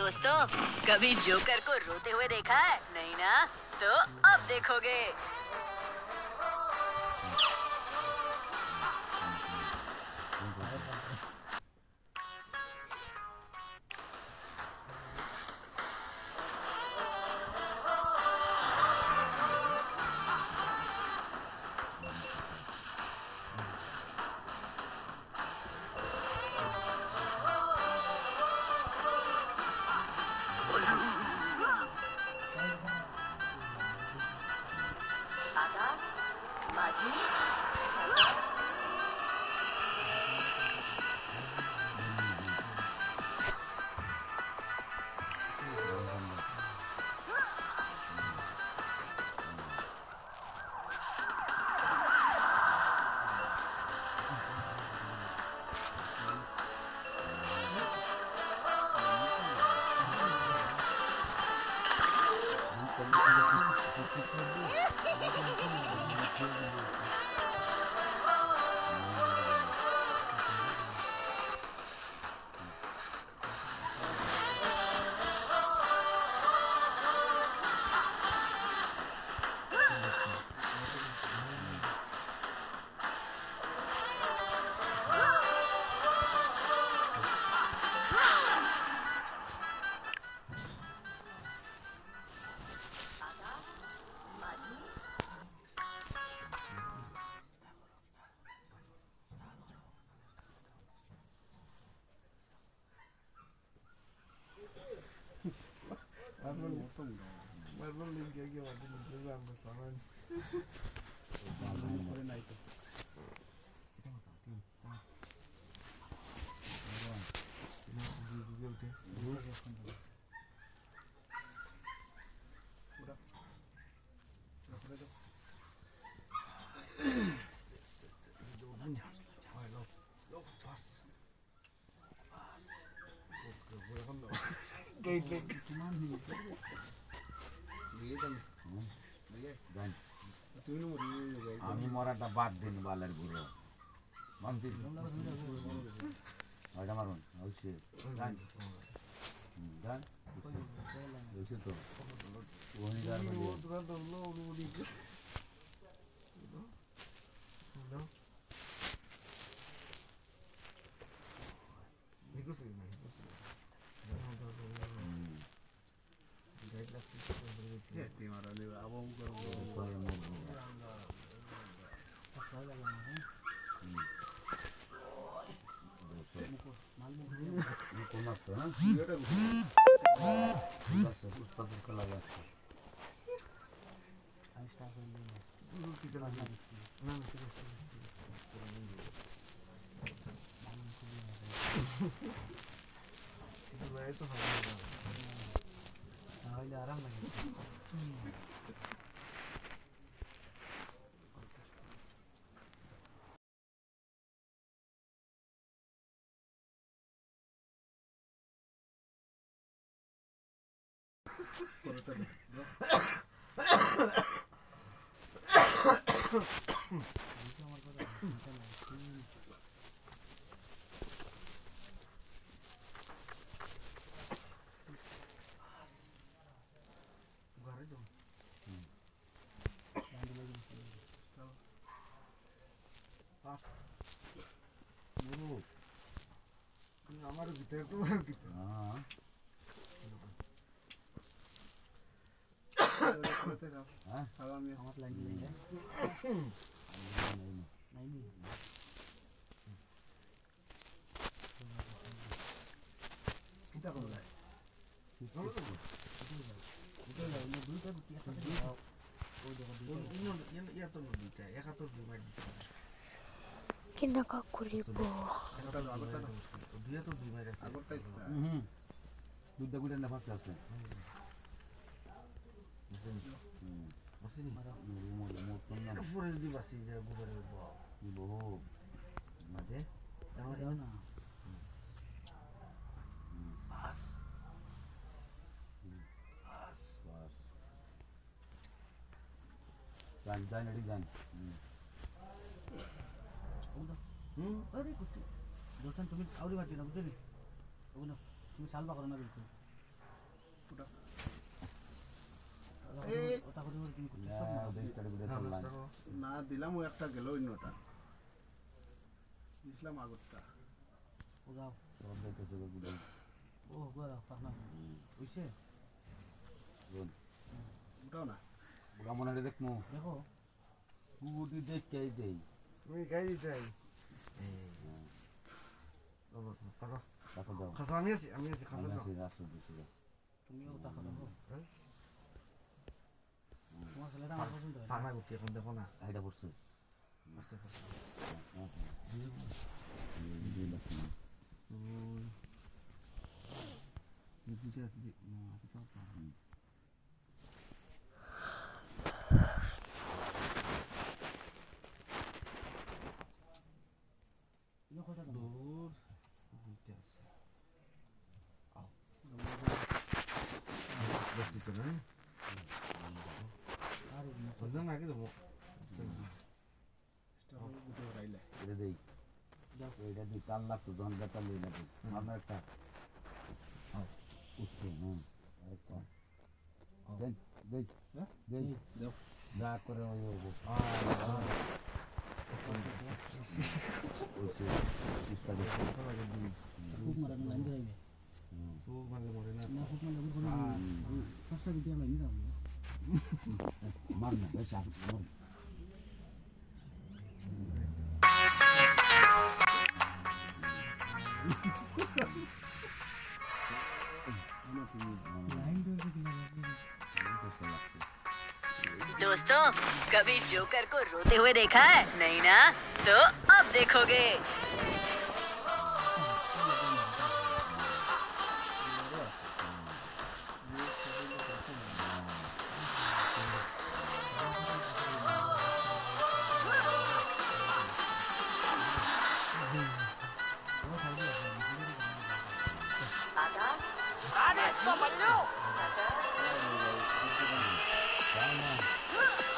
दोस्तों, कभी जोकर को रोते हुए देखा है? नहीं ना? तो अब देखोगे। আমি মরাটা বাদ দিন বালের বুড়ো মানছি ওইটা মারুন অবশ্যই জান জান অবশ্যই তো ওহিদার মধ্যে हमारे भीतर तो हाँ हवा में हाथ लग जाएगा नहीं कितना कम है Kinaka kuribo. দুধটা গুড়ের না ফাঁসে আছে जान रेडी जान अरे कुछ दोस्तन तुम्ही आवडी वाटली ना बुझली बघू ना तुम्ही सालबा करू ना बिलकुल ওটা করে ওর কিন করতে সব ওদের স্টাডি করে চললাম না দিলাম ও একটা গেল অন্যটা দিছিলাম আগরটা ও যাও সব দেখতেছে গুলো ও গোরা পাখনা হইছে ওটাও না বুড়া মনে রে দেখমু দেখো গুটি দেখ কে দেই তুমি গাই দিতাই কাছে দাও খাসা আমি আছি খাসা দাও আমি রাস্তা দিছি তুমিও টাকা দাও তোমার ছেলেটা আমার পছন্দ হয় পাখনা গুটি এখন দেখো না এটা পড়ছে আস্তে আস্তে এটা দেই এটা দি কাল লাগতো যখন বেটা লই না আমরা একটা উঠছে আরেকটা দেই দেই দেই দাও যা করে ওই ওই স্টাডি খুব মারা লাইন ধরাইবে খুব মানে মরে না না খুব মারা পাঁচটা গুটি আমরা নিয়ে যাবো মার না বেশ আর মার दोस्तों कभी जोकर को रोते हुए देखा है नहीं ना तो अब देखोगे Tama.